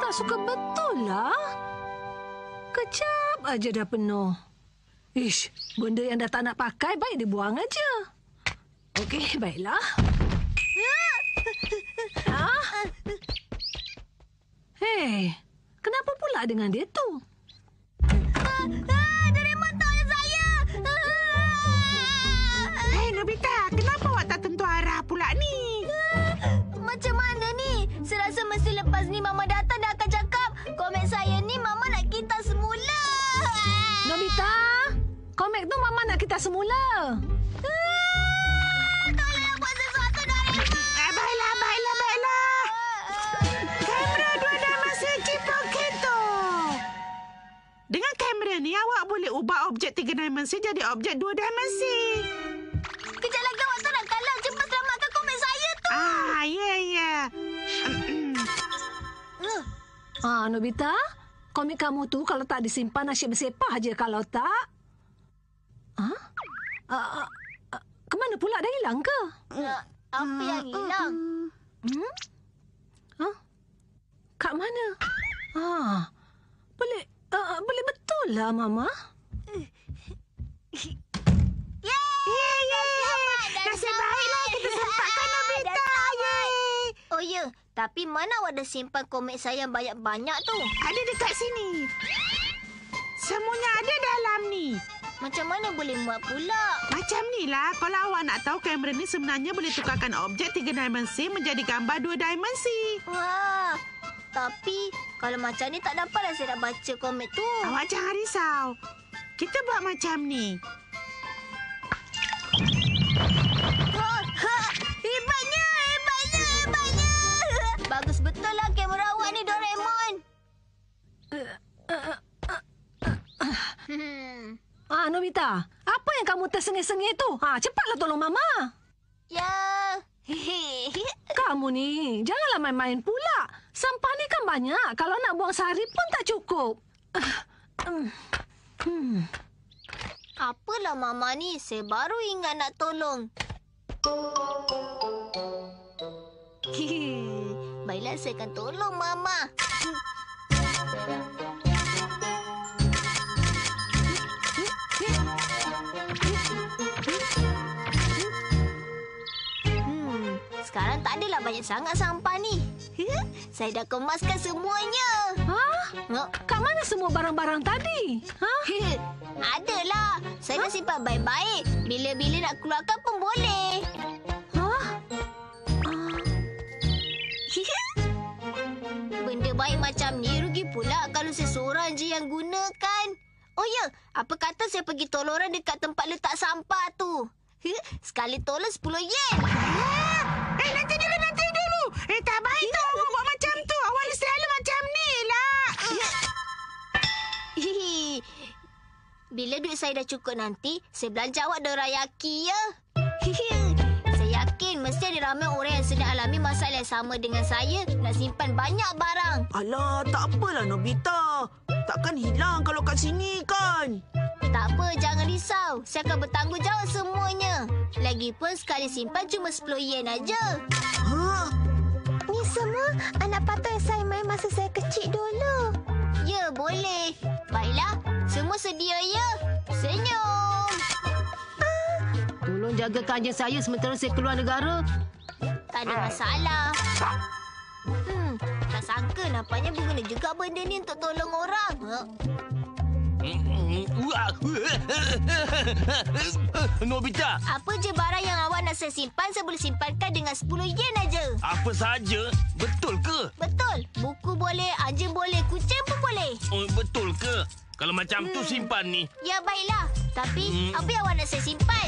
tak suka betul lah. Kejap aja dah penuh. Ish, benda yang dah tak nak pakai baik dibuang aja. Okey, baiklah. Hei, kenapa pula dengan dia tu? Doraemon, tolong saya! Hei, Nobita, kenapa awak tak tentu arah pula ni? Macam mana ni? Saya rasa mesti lepas ni Mama datang dah akan cakap komik saya ni Mama nak kita semula. Nobita, komik tu Mama nak kita semula. Tolong buat sesuatu, Doraemon! Baiklah. Kamera 2 dimensi Cipoket tu. Dengan kamera ni, awak boleh ubah objek 3 dimensi jadi objek 2 dimensi. Kejap lagi awak tak nak kalah. Cepat selamatkan komik saya tu. Ya. Nobita, komik kamu tu kalau tak disimpan asyik bersepah je. Kalau tak... Kemana pula, dah hilang ke? Apa yang hilang? Kat mana? Boleh betul lah, Mama. Nasib baiklah kita sempatkan Nobita. Oh ya, tapi mana awak dah simpan komik saya yang banyak-banyak tu? Ada dekat sini. Semuanya ada dalam ni. Macam mana boleh muat pula? Macam ni lah. Kalau awak nak tahu, kamera ni sebenarnya boleh tukarkan objek 3 dimensi menjadi gambar 2 dimensi. Wah, tapi kalau macam ni tak dapatlah saya nak baca komik tu. Awak jangan risau. Kita buat macam ni. Hebatnya! Bagus betul lah kamera awak ni, Doraemon. Nobita, apa yang kamu tersengih-sengih tu? Cepatlah tolong Mama. Ya. Kamu ni, janganlah main-main pula. Sampah ni kan banyak. Kalau nak buang sehari pun tak cukup. Apalah Mama ni, saya baru ingat nak tolong. Baiklah, saya akan tolong Mama. Sekarang tak adalah banyak sangat sampah ni. Saya dah kemaskan semuanya. Kat mana semua barang-barang tadi? Adalah. Saya dah simpan baik-baik. Bila-bila nak keluarkan pun boleh. Benda baik macam ni rugi pula kalau saya seorang je yang gunakan. Oh ya, apa kata saya pergi tolong orang dekat tempat letak sampah tu? Sekali tolong 10 yen. Nanti dulu. Tak baik tau awak buat macam tu. Awak ni selalu macam ni lah. Bila duit saya dah cukup nanti, saya belanja awak dorayaki ya. Saya yakin mesti ada ramai orang yang sedang alami masalah yang sama dengan saya nak simpan banyak barang. Alah, tak apalah Nobita. Takkan hilang kalau kat sini kan? Tak apa, jangan risau. Saya akan bertanggungjawab semuanya. Lagipun sekali simpan cuma 10 yen aja. Ni semua anak patut yang saya main masa saya kecil dulu. Ya, boleh. Baiklah, semua sedia ya? Senyum. Tolong jaga kanjeng saya sementara saya keluar negara. Tak ada masalah. Tak sangka nampaknya berguna juga benda ni untuk tolong orang. Nobita, Apa je barang yang awak nak saya simpan, saya boleh simpankan dengan 10 yen aja. apa saja? Betul ke? Betul. Buku boleh, anjing boleh, kucing pun boleh. Oh, betul ke? Kalau macam tu simpan ni. Ya, baiklah. Tapi, apa yang awak nak saya simpan?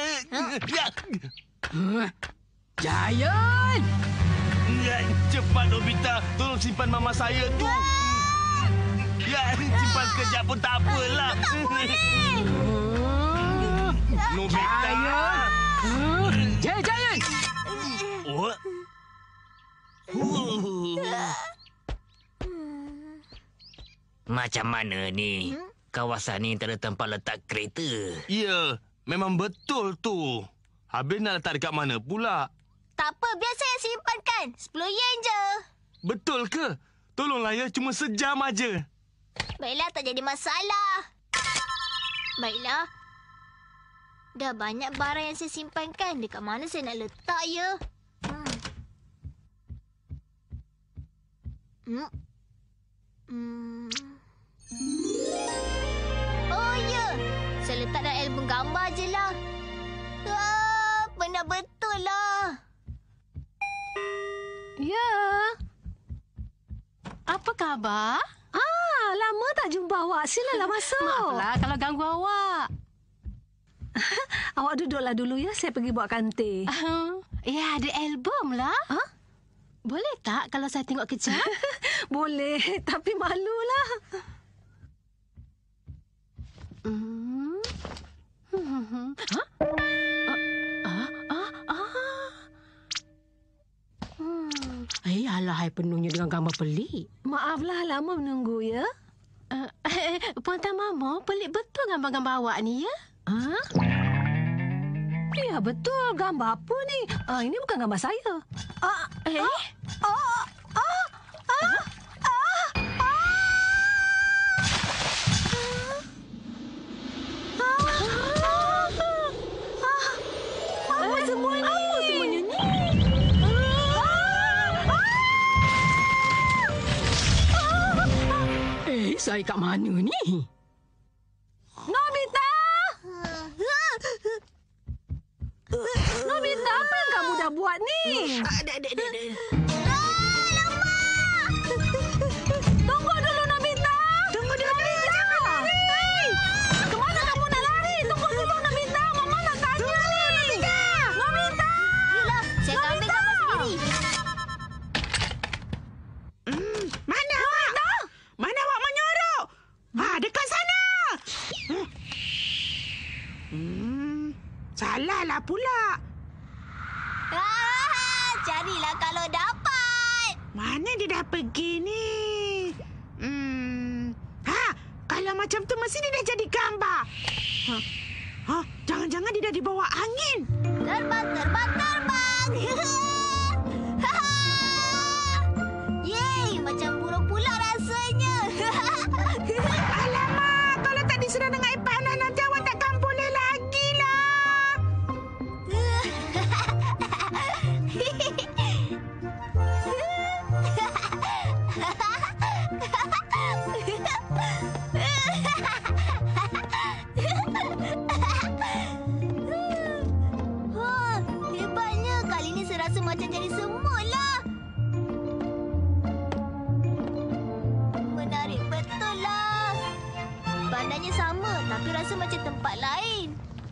Giant! Cepat Nobita, tolong simpan mama saya tu. Simpan sekejap pun tak apalah. Nobita. Giant! Oh. Macam mana ni? Kawasan ni tak ada tempat letak kereta. Ya, memang betul tu. Habis nak letak dekat mana pula? Tak apa, biar saya simpankan. 10 yen je. Betul ke? Tolonglah ya, cuma sejam aja. Baiklah, tak jadi masalah. Baiklah. Dah banyak barang yang saya simpankan. Dekat mana saya nak letak ya? Oh ya, saya letak dalam album gambar je lah. Benar betul lah. Ya. Apa khabar? Lama tak jumpa awak. Silalah masuk. Maaflah kalau ganggu awak. Awak duduklah dulu ya. Saya pergi buat kantin. Ya, ada album lah. Ha? Boleh tak kalau saya tengok kejap? Boleh, tapi malulah. Alahai penuhnya dengan gambar pelik. Maaflah lama menunggu ya. Puan Tan Mama, pelik betul gambar-gambar awak ni ya? Ya betul. Gambar apa ni? Ini bukan gambar saya. Apa semuanya ni? Saya kat mana ni? Nobita! Nobita, apa yang kamu dah buat ni? Tunggu dulu, Nobita! Tunggu dulu, Nobita! Kemana kamu nak lari? Tunggu dulu, Nobita! Mama nak tanya ni! Nobita! Yelah, saya akan ambil gambar sendiri. Mana awak? Mana awak menyorok? Dekat sana. Salahlah pula. Carilah kalau dapat. Mana dia dah pergi ni? Kalau macam tu mesti dia dah jadi gambar. Jangan-jangan dia dah dibawa angin. Terbang. Yeay, macam burung pula rasanya. Alamak, kalau tak disedar dengan air panas nanti awak takkan boleh lagi lah. Hebatnya, kali ni saya rasa macam jadi semut lah. Menarik betul lah. Badannya sama, tapi rasa macam tempat lain.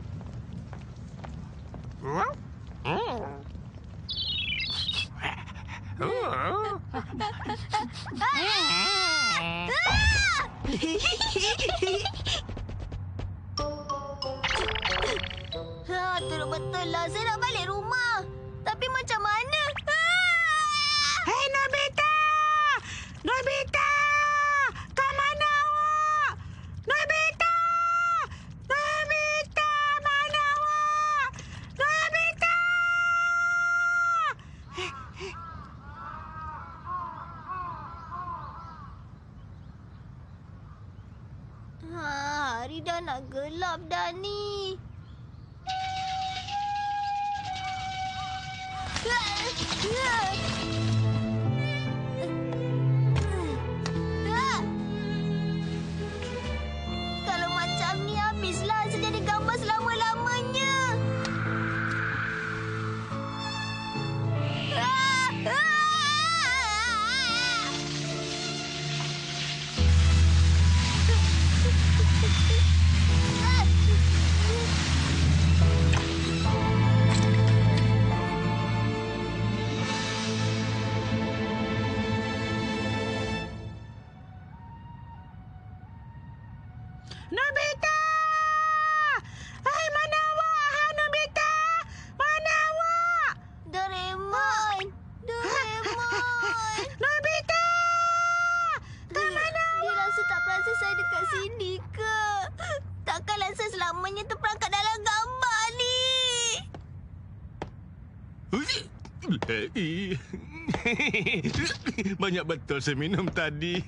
Teruk betul lah. Saya nak balik rumah. Tapi macam mana? Hei, Nobita! Nobita! Kat mana awak? Nobita! Nobita! Mana awak? Nobita! Hari dah nak gelap dah ni. Kalau macam ni habislah saya jadi gambar selama-lamanya. Nobita! Hai, mana awak? Nobita! Mana awak? Doraemon! Nobita! Kat mana awak? Dia rasa tak perasan saya dekat sini ke? Takkanlah saya selamanya terperangkap dalam gambar ni. Banyak betul saya minum tadi.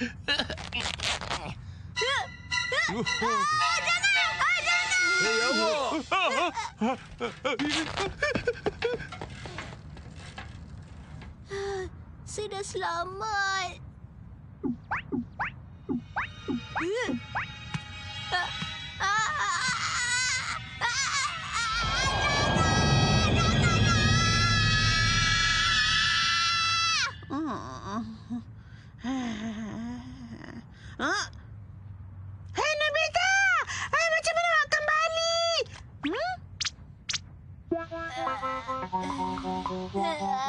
Saya dah selamat. Hei Nobita! Macam mana awak kembali?